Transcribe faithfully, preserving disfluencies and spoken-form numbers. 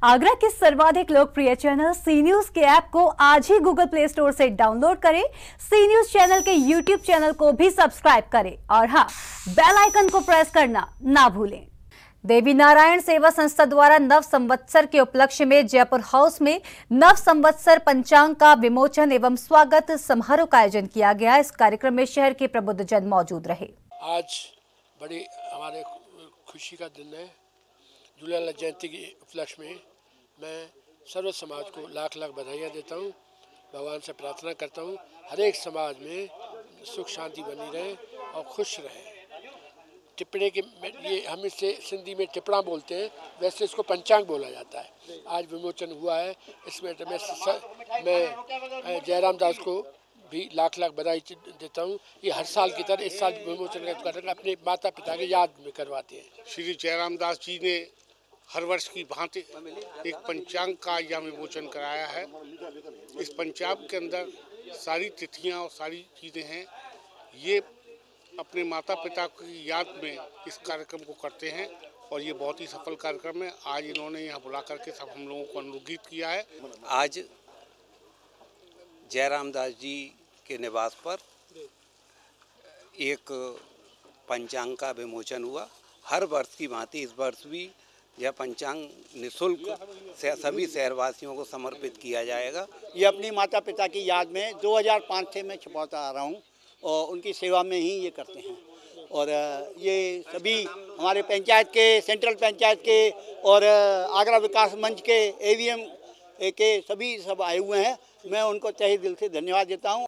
आगरा के सर्वाधिक लोकप्रिय चैनल सी न्यूज के ऐप को आज ही गूगल प्ले स्टोर से डाउनलोड करें। सी न्यूज चैनल के यूट्यूब चैनल को भी सब्सक्राइब करें और हाँ, बेल आइकन को प्रेस करना ना भूलें। देवी नारायण सेवा संस्था द्वारा नव संवत्सर के उपलक्ष्य में जयपुर हाउस में नव संवत्सर पंचांग का विमोचन एवं स्वागत समारोह का आयोजन किया गया। इस कार्यक्रम में शहर के प्रबुद्ध जन मौजूद रहे। आज बड़ी हमारे खुशी का दिन है। झूलेलाल जयंती के उपलक्ष्य में मैं सर्व समाज को लाख लाख बधाइयाँ देता हूँ। भगवान से प्रार्थना करता हूँ हर एक समाज में सुख शांति बनी रहे और खुश रहे। टिप्पणे के ये हम इसे सिंधी में टिप्पणा बोलते हैं, वैसे इसको पंचांग बोला जाता है। आज विमोचन हुआ है, इसमें मैं मैं जयराम दास को भी लाख लाख बधाई देता हूँ। ये हर साल की तरह इस साल विमोचन का कार्यक्रम अपने माता पिता की याद में करवाते हैं। श्री जयराम दास जी ने हर वर्ष की भांति एक पंचांग का यह विमोचन कराया है। इस पंचांग के अंदर सारी तिथियां और सारी चीज़ें हैं। ये अपने माता पिता की याद में इस कार्यक्रम को करते हैं और ये बहुत ही सफल कार्यक्रम है। आज इन्होंने यहाँ बुला करके सब हम लोगों को अनुग्रहित किया है। आज जयराम दास जी के निवास पर एक पंचांग का विमोचन हुआ। हर वर्ष की भांति इस वर्ष भी यह पंचांग निःशुल्क सभी शहरवासियों को समर्पित किया जाएगा। ये अपनी माता पिता की याद में दो हज़ार पाँच से मैं छुपाता आ रहा हूँ और उनकी सेवा में ही ये करते हैं। और ये सभी हमारे पंचायत के, सेंट्रल पंचायत के और आगरा विकास मंच के एवीएम के सभी सब आए हुए हैं। मैं उनको तहे दिल से धन्यवाद देता हूँ।